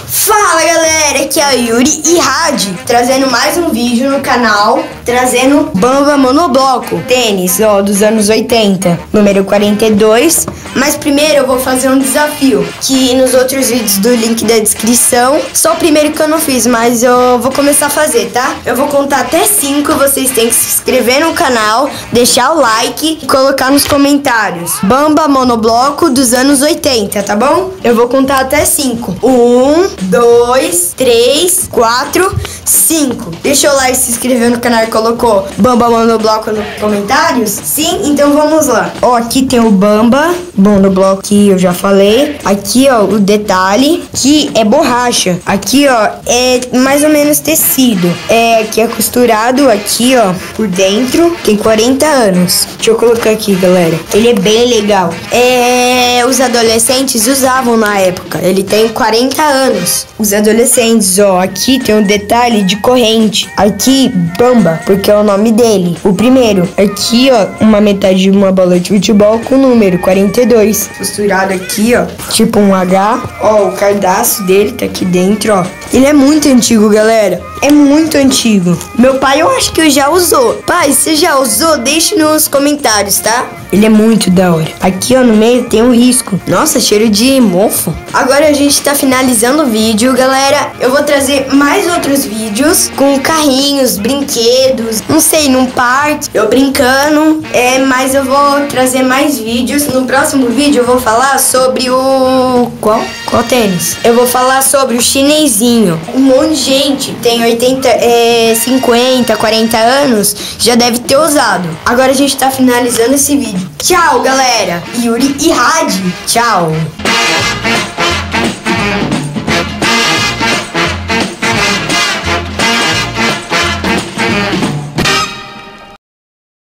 Fala galera, aqui é o Yuri e Hadi, trazendo mais um vídeo no canal, trazendo Bamba Monobloco, tênis, dos anos 80, número 42. Mas primeiro eu vou fazer um desafio, que nos outros vídeos do link da descrição, só o primeiro que eu não fiz, mas eu vou começar a fazer, tá? Eu vou contar até 5, vocês têm que se inscrever no canal, deixar o like e colocar nos comentários Bamba Monobloco dos anos 80, tá bom? Eu vou contar até 5. 1, 2, 3, 4, 5. Deixou o like, se inscreveu no canal e colocou Bamba Monobloco nos comentários? Sim? Então vamos lá. Aqui tem o Bamba Monobloco que eu já falei. Aqui, o detalhe que é borracha. Aqui, é mais ou menos tecido. Aqui é costurado aqui, por dentro. Tem 40 anos. Deixa eu colocar aqui, galera. Ele é bem legal. Os adolescentes usavam na época. Ele tem 40 anos. Os adolescentes, aqui tem um detalhe de corrente. Aqui, Bamba, porque é o nome dele. O primeiro. Aqui, uma metade de uma bola de futebol com o número 42. Costurado aqui, tipo um H. O cardaço dele tá aqui dentro, Ele é muito antigo, galera. É muito antigo. Meu pai, eu acho que já usou. Pai, você já usou? Deixe nos comentários, tá? Ele é muito da hora. Aqui, no meio tem um risco. Nossa, cheiro de mofo. Agora a gente tá finalizando o vídeo, galera. Eu vou trazer mais outros vídeos com carrinhos, brinquedos, não sei, num parque, eu brincando. Mas eu vou trazer mais vídeos. No próximo vídeo eu vou falar sobre o... Qual tênis? Eu vou falar sobre o chinesinho. Um monte de gente tem 50, 40 anos, já deve ter usado. Agora a gente tá finalizando esse vídeo. Tchau, galera. Yuri e Hadi. Tchau.